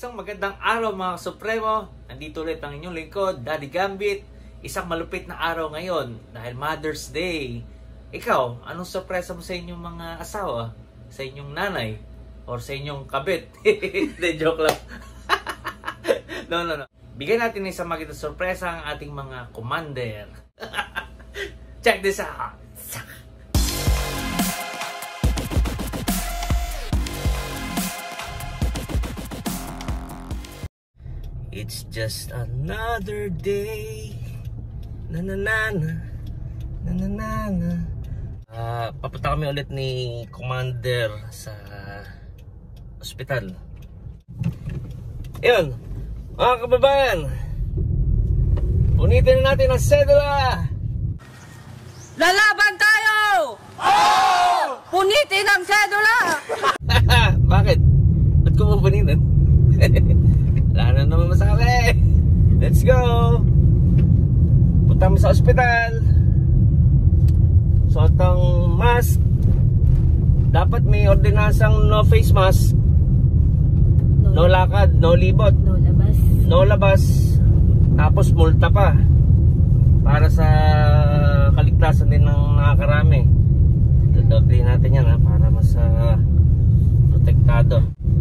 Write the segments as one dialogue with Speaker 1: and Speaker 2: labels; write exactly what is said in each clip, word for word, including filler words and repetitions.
Speaker 1: Isang magandang araw mga Supremo. Nandito ulit ang inyong lingkod, Daddy Gambit. Isang malupit na araw ngayon dahil Mother's Day. Ikaw, anong sorpresa mo sa inyong mga asawa? Sa inyong nanay? Or sa inyong kabit? Hindi, joke lang. No, no, no. Bigyan natin isang magandang sorpresa ang ating mga commander. Check this out. It's just another day. Na na na na. Na na na na. Uh, papunta kami ulit ni Commander sa ospital. Ayun, mga kababayan, punitin na natin ang sedula.
Speaker 2: Lalaban tayo! Oh! Punitin ang sedula!
Speaker 1: Bakit? Ba't ko pupunitin? Wala na naman masabi. Let's go. Punta kami sa ospital. Suot ang mask. Dapat may ordinasang no face mask. No, no lakad, no libot,
Speaker 2: no labas.
Speaker 1: No labas. Tapos multa pa. Para sa kaligtasan din ng nakakarami. Dodoble natin yan ha, para mas uh, protektado.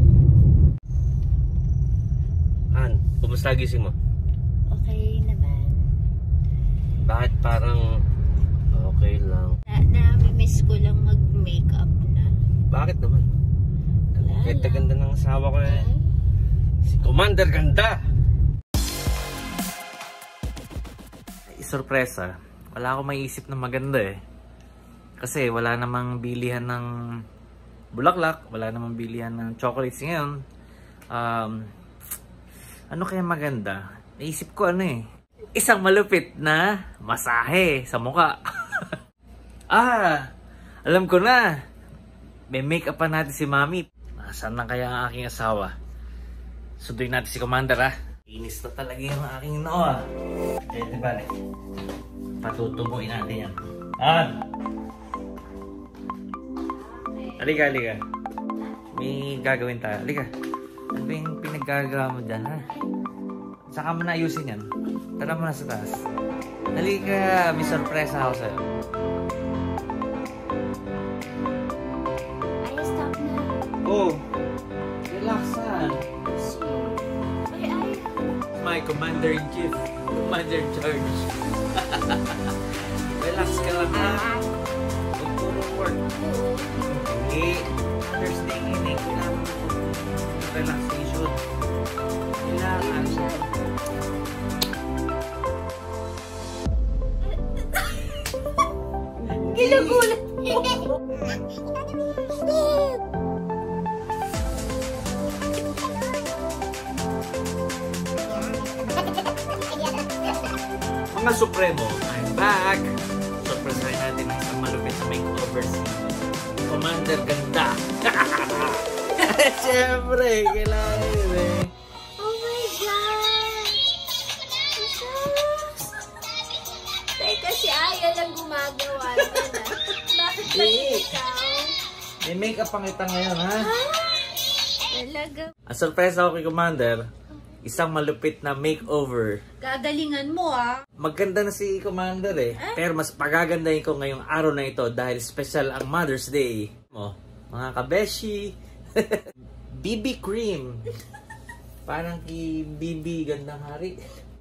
Speaker 1: An, kumusta gising mo?
Speaker 2: Okay naman.
Speaker 1: Bakit parang okay lang?
Speaker 2: Na, na-miss ko lang mag-makeup na.
Speaker 1: Bakit naman? Kahit ganda ng asawa ko eh. Si Commander ganda! Ay, sorpresa. Wala akong maiisip na maganda eh. Kasi wala namang bilihan ng bulaklak. Wala namang bilihan ng chocolates ngayon. Um... Ano kaya maganda? Naisip ko ano eh. Isang malupit na masahe sa mukha. Ah! Alam ko na. May make-up pa natin si Mami. Nasaan na kaya ang aking asawa? Sunduin natin si Commander ha. Inis na talaga yung aking noo ah. Eh diba eh. Patutubuin natin yan. Ah! Halika, halika. May gagawin tayo. Halika. Ano ba yung pinaggagawa mo dyan, ha? Saka mo na ayusin yan. Tara mo na sa taas. Halika, may sorpresa ako sa'yo.
Speaker 2: Ay, stop na.
Speaker 1: Oh, relaxan.
Speaker 2: Ay, ay.
Speaker 1: My Commander-in-Chief. Commander-in-Charge. Relax ka lang, ha? Huwag puro work. Hindi. First thing in it, kailangan mo relaxation. Kailangan.
Speaker 2: Gilagulat mo.
Speaker 1: Mga Supremo, I'm back. Surpresahin natin ang isang malupit sa makeover si Commander ganda. Siyempre, kailangan yun eh.
Speaker 2: Oh my God! Teka, si Aya lang gumagawa na. Bakit ba
Speaker 1: Eh.
Speaker 2: ikaw?
Speaker 1: May make-up pang kita ngayon, ha?
Speaker 2: Talaga.
Speaker 1: Ang sorpresa ko kay Commander, isang malupit na makeover.
Speaker 2: Gagalingan mo ah.
Speaker 1: Maganda na si Commander eh. Pero mas pagagandahin ko ngayong araw na ito dahil special ang Mother's Day. Oh, mga kabeshi. B B cream. Parang ki B B gandang hari.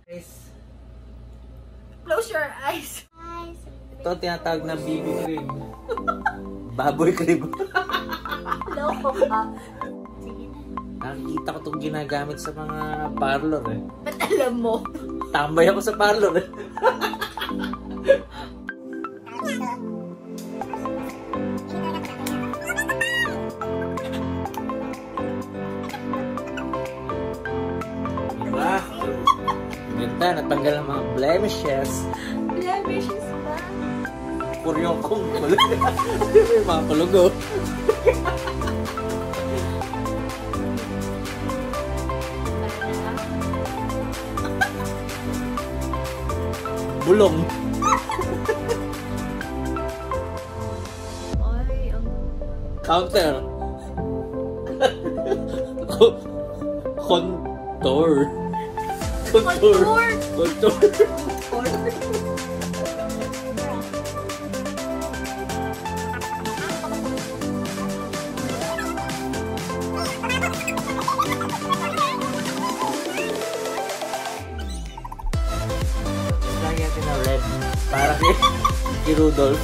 Speaker 2: Close your eyes.
Speaker 1: Ito tinatawag na B B cream. Baboy cream.
Speaker 2: Loko ka.
Speaker 1: Nakikita ko itong ginagamit sa mga parlor eh.
Speaker 2: Ba't alam mo?
Speaker 1: Tambay ako sa parlor eh. Diba? Ganda, natanggal ang mga blemishes.
Speaker 2: Blemishes ba?
Speaker 1: Kuryong kong kulog. May mga kulugo. Bulong.
Speaker 2: Ay, ang...
Speaker 1: Counter. Contour.
Speaker 2: Contour.
Speaker 1: Contour. Lagyan natin ng red. Para kay kay Rudolph.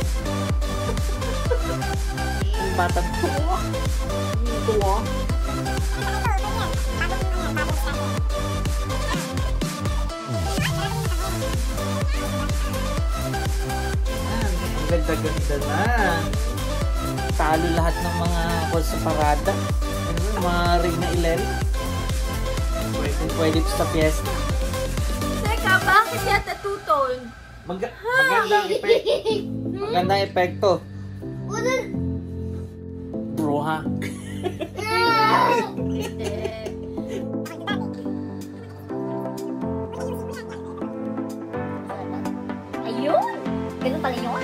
Speaker 1: Batang tuwa. Tuwa. Ang ganda-ganda na. Talo lahat ng mga kol sa parada. Ano, mga ring na ilen. Pwede, pwede ito sa fiesta.
Speaker 2: Teka, bakit yata two-tone?
Speaker 1: Mag magandang epekto. Magandang epekto. Bro, ha?
Speaker 2: Ayun! Ganun pala yun.